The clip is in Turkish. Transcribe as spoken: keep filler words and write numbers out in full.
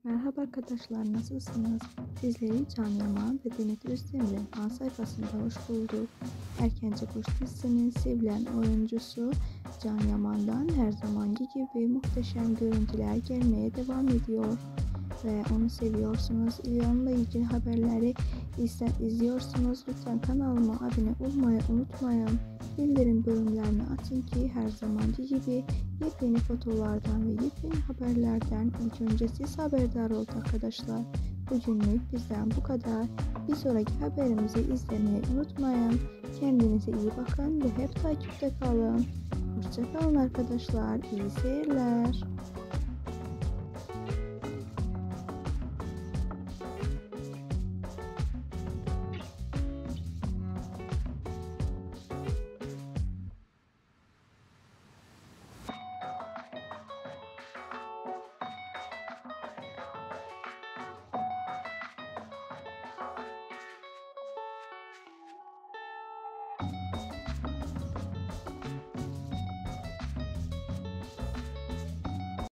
Merhaba arkadaşlar, nasılsınız? Sizleri Can Yaman ve Demet Özdemir'in ana sayfasında hoş bulduk. Erkence Kuş dizisinin sevilen oyuncusu Can Yaman'dan her zamanki gibi muhteşem görüntüler gelmeye devam ediyor. Ve onu seviyorsunuz, onunla ilgili haberleri izle, izliyorsunuz. Lütfen kanalıma abone olmayı unutmayın. Bildirim bölümlerini açın ki her zamanki gibi yepyeni fotolardan ve yepyeni haberlerden ilk önce siz haberdar olun arkadaşlar. Bugünlük bizden bu kadar. Bir sonraki haberimizi izlemeyi unutmayın. Kendinize iyi bakın ve hep takipte kalın. Hoşça kalın arkadaşlar. İyi seyirler.